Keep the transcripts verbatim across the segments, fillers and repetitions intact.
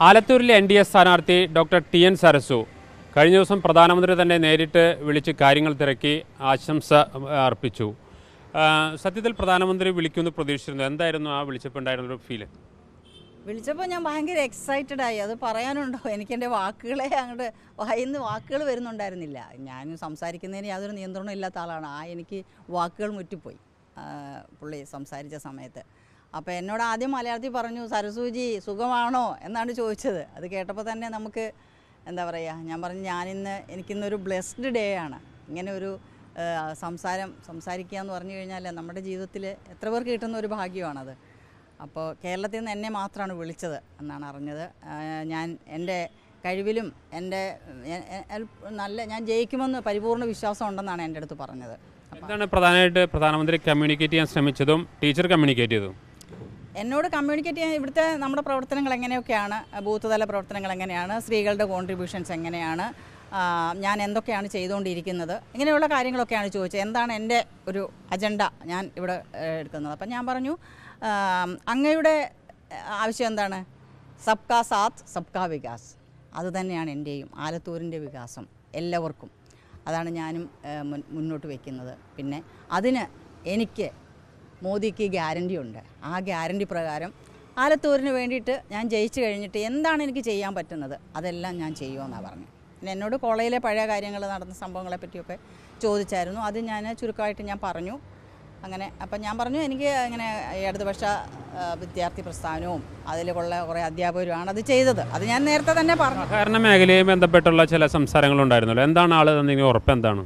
ആലത്തൂരിലെ N D A സ്ഥാനാർത്ഥി doctor T N Sarasu കഴിഞ്ഞ ദിവസം പ്രധാനമന്ത്രി തന്നെ നേരിട്ട് വിളിച്ച് കാര്യങ്ങൾ തിരക്കി ആശംസ അർപ്പിച്ചു. സത്യത്തിൽ പ്രധാനമന്ത്രി വിളിക്കുമെന്ന് പ്രതീക്ഷിച്ചിരുന്നു. എന്തായിരുന്നു ആ വിളിച്ചപ്പോൾ ഉണ്ടായിരുന്നൊരു ഫീല്? വിളിച്ചപ്പോൾ ഞാൻ ഭയങ്കര എക്സൈറ്റഡ് ആയി. അത് പറയാനുണ്ടോ, എനിക്കെൻ്റെ വാക്കുകളെ അങ്ങോട്ട് വായിന്ന് വാക്കുകൾ വരുന്നുണ്ടായിരുന്നില്ല. ഞാൻ സംസാരിക്കുന്നതിന് യാതൊരു നിയന്ത്രണവും ഇല്ലാത്ത ആളാണ്. ആ എനിക്ക് വാക്കുകൾ മുറ്റിപ്പോയി പുള്ളി സംസാരിച്ച സമയത്ത്. അപ്പോൾ എന്നോട് ആദ്യം മലയാളത്തിൽ പറഞ്ഞു, സരസൂജി സുഖമാണോ എന്നാണ് ചോദിച്ചത്. അത് കേട്ടപ്പോൾ തന്നെ നമുക്ക് എന്താ പറയുക, ഞാൻ പറഞ്ഞു ഞാനിന്ന് എനിക്കിന്നൊരു ബ്ലെസ്ഡ് ഡേ ആണ്. ഇങ്ങനെ ഒരു സംസാരം സംസാരിക്കുക എന്ന് പറഞ്ഞു കഴിഞ്ഞാൽ നമ്മുടെ ജീവിതത്തിൽ എത്ര പേർക്ക് കിട്ടുന്ന ഒരു ഭാഗ്യമാണത്. അപ്പോൾ കേരളത്തിൽ നിന്ന് എന്നെ മാത്രമാണ് വിളിച്ചത് എന്നാണ് അറിഞ്ഞത്. ഞാൻ എൻ്റെ കഴിവിലും എൻ്റെ നല്ല ഞാൻ ജയിക്കുമെന്ന് പരിപൂർണ്ണ വിശ്വാസം ഉണ്ടെന്നാണ് എൻ്റെ അടുത്ത് പറഞ്ഞത്. എന്താണ് പ്രധാനമായിട്ട് പ്രധാനമന്ത്രി കമ്മ്യൂണിക്കേറ്റ് ചെയ്യാൻ ശ്രമിച്ചതും ടീച്ചർ കമ്മ്യൂണിക്കേറ്റ് ചെയ്തതും? എന്നോട് കമ്മ്യൂണിക്കേറ്റ് ചെയ്യാൻ ഇവിടുത്തെ നമ്മുടെ പ്രവർത്തനങ്ങൾ എങ്ങനെയൊക്കെയാണ്, ബൂത്ത് തല പ്രവർത്തനങ്ങൾ എങ്ങനെയാണ്, സ്ത്രീകളുടെ കോൺട്രിബ്യൂഷൻസ് എങ്ങനെയാണ്, ഞാൻ എന്തൊക്കെയാണ് ചെയ്തുകൊണ്ടിരിക്കുന്നത്, ഇങ്ങനെയുള്ള കാര്യങ്ങളൊക്കെയാണ് ചോദിച്ചത്. എന്താണ് എൻ്റെ ഒരു അജണ്ട ഞാൻ ഇവിടെ എടുക്കുന്നത്. അപ്പം ഞാൻ പറഞ്ഞു, അങ്ങയുടെ ആവശ്യം എന്താണ്? സബ്കാ സാത്ത് സബ്കാ വികാസ്. അതുതന്നെയാണ് എൻ്റെയും ആലത്തൂരിൻ്റെ വികാസം എല്ലാവർക്കും. അതാണ് ഞാനും മുന്നോട്ട് വയ്ക്കുന്നത്. പിന്നെ അതിന് എനിക്ക് മോദിക്ക് ഗ്യാരണ്ടി ഉണ്ട്. ആ ഗ്യാരണ്ടി പ്രകാരം ആലത്തൂരിന് വേണ്ടിയിട്ട് ഞാൻ ജയിച്ചു കഴിഞ്ഞിട്ട് എന്താണ് എനിക്ക് ചെയ്യാൻ പറ്റുന്നത് അതെല്ലാം ഞാൻ ചെയ്യുമെന്നാണ് പറഞ്ഞത്. പിന്നെ എന്നോട് കോളേജിലെ പഴയ കാര്യങ്ങൾ നടന്ന സംഭവങ്ങളെ പറ്റിയൊക്കെ ചോദിച്ചായിരുന്നു. അത് ഞാൻ ചുരുക്കമായിട്ട് ഞാൻ പറഞ്ഞു. അങ്ങനെ അപ്പം ഞാൻ പറഞ്ഞു, എനിക്ക് ഇങ്ങനെ ഇടതുപക്ഷ വിദ്യാർത്ഥി പ്രസ്ഥാനവും അതിലുള്ള കുറേ അധ്യാപകരുമാണ് അത് ചെയ്തത്. അത് ഞാൻ നേരത്തെ തന്നെ പറഞ്ഞു. സഹകരണ മേഖലയുമായി ബന്ധപ്പെട്ടുള്ള ചില സംസാരങ്ങളുണ്ടായിരുന്നല്ലോ, എന്താണ് ആൾ തന്നെങ്കിൽ ഉറപ്പ് എന്താണ്?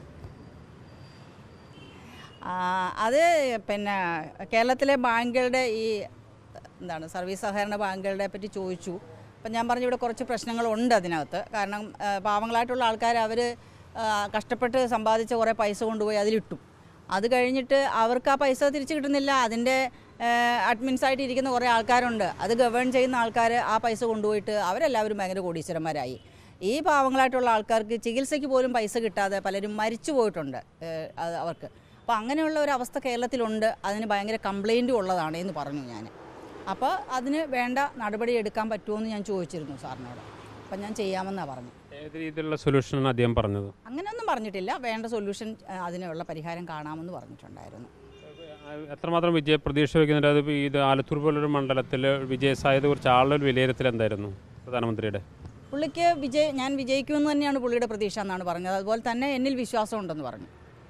അത് പിന്നെ കേരളത്തിലെ ബാങ്കുകളുടെ ഈ എന്താണ് സർവീസ് സഹകരണ ബാങ്കുകളുടെ പറ്റി ചോദിച്ചു. അപ്പം ഞാൻ പറഞ്ഞു, ഇവിടെ കുറച്ച് പ്രശ്നങ്ങളുണ്ട് അതിനകത്ത്. കാരണം പാവങ്ങളായിട്ടുള്ള ആൾക്കാർ അവർ കഷ്ടപ്പെട്ട് സമ്പാദിച്ച കുറേ പൈസ കൊണ്ടുപോയി അതിലിട്ടു. അത് കഴിഞ്ഞിട്ട് അവർക്ക് ആ പൈസ തിരിച്ചു കിട്ടുന്നില്ല. അതിൻ്റെ അഡ്മിൻസായിട്ട് ഇരിക്കുന്ന കുറേ ആൾക്കാരുണ്ട്. അത് ഗവേൺ ചെയ്യുന്ന ആൾക്കാർ ആ പൈസ കൊണ്ടുപോയിട്ട് അവരെല്ലാവരും ഭയങ്കര കോടീശ്വരന്മാരായി. ഈ പാവങ്ങളായിട്ടുള്ള ആൾക്കാർക്ക് ചികിത്സയ്ക്ക് പോലും പൈസ കിട്ടാതെ പലരും മരിച്ചു പോയിട്ടുണ്ട് അവർക്ക്. അപ്പോൾ അങ്ങനെയുള്ള ഒരു അവസ്ഥ കേരളത്തിലുണ്ട്. അതിന് ഭയങ്കര കംപ്ലയിൻറ്റും ഉള്ളതാണ് എന്ന് പറഞ്ഞു ഞാൻ. അപ്പോൾ അതിന് വേണ്ട നടപടി എടുക്കാൻ പറ്റുമോ എന്ന് ഞാൻ ചോദിച്ചിരുന്നു സാറിനോട്. അപ്പം ഞാൻ ചെയ്യാമെന്നാണ് പറഞ്ഞു. ഏത് രീതിയിലുള്ള സൊല്യൂഷനാണ് അദ്ദേഹം പറഞ്ഞത്? അങ്ങനെയൊന്നും പറഞ്ഞിട്ടില്ല. വേണ്ട സൊല്യൂഷൻ അതിനുള്ള പരിഹാരം കാണാമെന്ന് പറഞ്ഞിട്ടുണ്ടായിരുന്നു. എത്രമാത്രം വിജയ പ്രതീക്ഷ വയ്ക്കുന്നുണ്ട്? അത് ഇത് ആലത്തൂർ പോലൊരു മണ്ഡലത്തിൽ വിജയസാധ്യത കുറിച്ച് ആളുടെ ഒരു വിലയിരുത്തൽ എന്തായിരുന്നു പ്രധാനമന്ത്രിയുടെ? പുള്ളിക്ക് വിജയ് ഞാൻ വിജയിക്കുമെന്ന് തന്നെയാണ് പുള്ളിയുടെ പ്രതീക്ഷ എന്നാണ് പറഞ്ഞത്. അതുപോലെ തന്നെ എന്നിൽ വിശ്വാസം ഉണ്ടെന്ന് പറഞ്ഞു.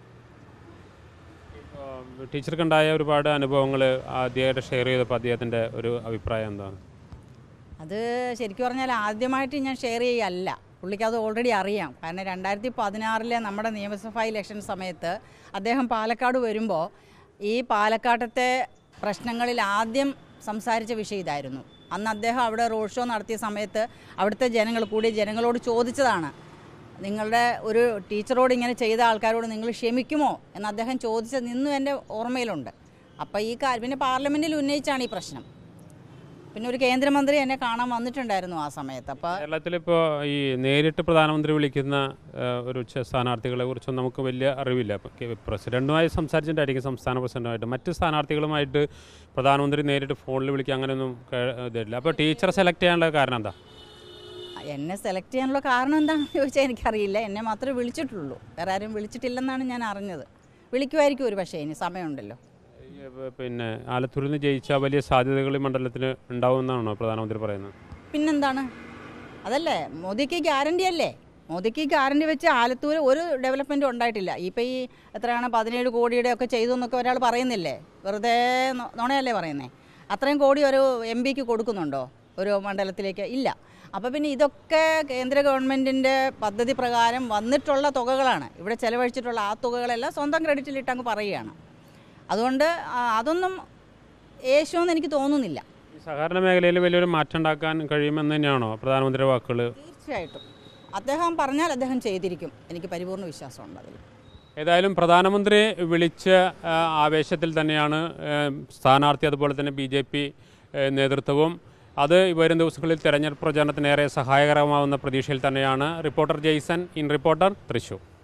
ടീച്ചർക്കുണ്ടായ ഒരുപാട് അനുഭവങ്ങൾ ആദ്യമായിട്ട് ഷെയർ ചെയ്തപ്പോൾ അദ്ദേഹത്തിൻ്റെ ഒരു അഭിപ്രായം എന്താണ്? അത് ശരിക്കും പറഞ്ഞാൽ ആദ്യമായിട്ട് ഞാൻ ഷെയർ ചെയ്യല്ല. പുള്ളിക്ക് അത് ഓൾറെഡി അറിയാം. കാരണം രണ്ടായിരത്തി പതിനാറിലെ നമ്മുടെ നിയമസഭാ ഇലക്ഷൻ സമയത്ത് അദ്ദേഹം പാലക്കാട് വരുമ്പോൾ ഈ പാലക്കാട്ടത്തെ പ്രശ്നങ്ങളിൽ ആദ്യം സംസാരിച്ച വിഷയം ഇതായിരുന്നു. അന്ന് അദ്ദേഹം അവിടെ റോഡ് ഷോ നടത്തിയ സമയത്ത് അവിടുത്തെ ജനങ്ങൾ കൂടി ജനങ്ങളോട് ചോദിച്ചതാണ്, നിങ്ങളുടെ ഒരു ടീച്ചറോട് ഇങ്ങനെ ചെയ്ത ആൾക്കാരോട് നിങ്ങൾ ക്ഷമിക്കുമോ എന്ന് അദ്ദേഹം ചോദിച്ചത് നിന്നും എൻ്റെ ഓർമ്മയിലുണ്ട്. അപ്പോൾ ഈ കാര്യം പിന്നെ പാർലമെൻറ്റിൽ ഉന്നയിച്ചാണ് ഈ പ്രശ്നം. പിന്നെ ഒരു കേന്ദ്രമന്ത്രി എന്നെ കാണാൻ വന്നിട്ടുണ്ടായിരുന്നു ആ സമയത്ത്. അപ്പോൾ കേരളത്തിലിപ്പോൾ ഈ നേരിട്ട് പ്രധാനമന്ത്രി വിളിക്കുന്ന ഒരു സ്ഥാനാർത്ഥികളെ കുറിച്ചൊന്നും നമുക്ക് വലിയ അറിവില്ല. അപ്പോൾ പ്രസിഡൻറ്റുമായി സംസാരിച്ചിട്ടായിരിക്കും സംസ്ഥാന പ്രസിഡൻറ്റുമായിട്ട്. മറ്റ് സ്ഥാനാർത്ഥികളുമായിട്ട് പ്രധാനമന്ത്രി നേരിട്ട് ഫോണിൽ വിളിക്കുക അങ്ങനെയൊന്നും ഇതില്ല. അപ്പോൾ ടീച്ചറെ സെലക്ട് ചെയ്യാനുള്ള കാരണം എന്താ? എന്നെ സെലക്ട് ചെയ്യാനുള്ള കാരണം എന്താണെന്ന് ചോദിച്ചാൽ എനിക്കറിയില്ല. എന്നെ മാത്രമേ വിളിച്ചിട്ടുള്ളൂ. വേറെ ആരും വിളിച്ചിട്ടില്ലെന്നാണ് ഞാൻ അറിഞ്ഞത്. വിളിക്കുമായിരിക്കും ഒരു പക്ഷേ, ഇനി സമയമുണ്ടല്ലോ. പിന്നെ ആലത്തൂരിൽ നിന്ന് ജയിച്ചാൽ വലിയ സാധ്യതകൾ ഈ മണ്ഡലത്തിന് ഉണ്ടാവുമെന്നാണോ പ്രധാനമന്ത്രി പറയുന്നത്? പിന്നെന്താണ്, അതല്ലേ മോദിക്ക് ഗ്യാരണ്ടി അല്ലേ. മോദിക്ക് ഗ്യാരണ്ടി വെച്ച് ആലത്തൂർ ഒരു ഡെവലപ്മെൻറ്റും ഉണ്ടായിട്ടില്ല. ഇപ്പോൾ ഈ എത്രയാണ് പതിനേഴ് കോടിയുടെ ഒക്കെ ചെയ്തു എന്നൊക്കെ ഒരാൾ പറയുന്നില്ലേ, വെറുതെ നുണയല്ലേ പറയുന്നത്. അത്രയും കോടി ഒരു എം പിക്ക് കൊടുക്കുന്നുണ്ടോ ഒരു മണ്ഡലത്തിലേക്ക്? ഇല്ല. അപ്പോൾ പിന്നെ ഇതൊക്കെ കേന്ദ്ര ഗവൺമെൻറ്റിൻ്റെ പദ്ധതി പ്രകാരം വന്നിട്ടുള്ള തുകകളാണ്. ഇവിടെ ചിലവഴിച്ചിട്ടുള്ള ആ തുകകളെല്ലാം സ്വന്തം ക്രെഡിറ്റിലിട്ട് അങ്ങ് പറയുകയാണ്. അതുകൊണ്ട് അതൊന്നും യേശുവെന്ന് എനിക്ക് തോന്നുന്നില്ല. സഹകരണ മേഖലയിൽ വലിയൊരു മാറ്റം ഉണ്ടാക്കാൻ കഴിയുമെന്ന് തന്നെയാണോ പ്രധാനമന്ത്രിയുടെ വാക്കുകൾ? തീർച്ചയായിട്ടും അദ്ദേഹം പറഞ്ഞാൽ അദ്ദേഹം ചെയ്തിരിക്കും. എനിക്ക് പരിപൂർണ്ണ വിശ്വാസമുണ്ട് അതിൽ. ഏതായാലും പ്രധാനമന്ത്രി വിളിച്ച ആവേശത്തിൽ തന്നെയാണ് സ്ഥാനാർത്ഥി അതുപോലെ തന്നെ ബി ജെ പി നേതൃത്വവും. അത് വരും ദിവസങ്ങളിൽ തെരഞ്ഞെടുപ്പ് പ്രചാരണത്തിനേറെ സഹായകരമാവുന്ന പ്രതീക്ഷയിൽ തന്നെയാണ്. Reporter Jaison, in reporter, Thrissur.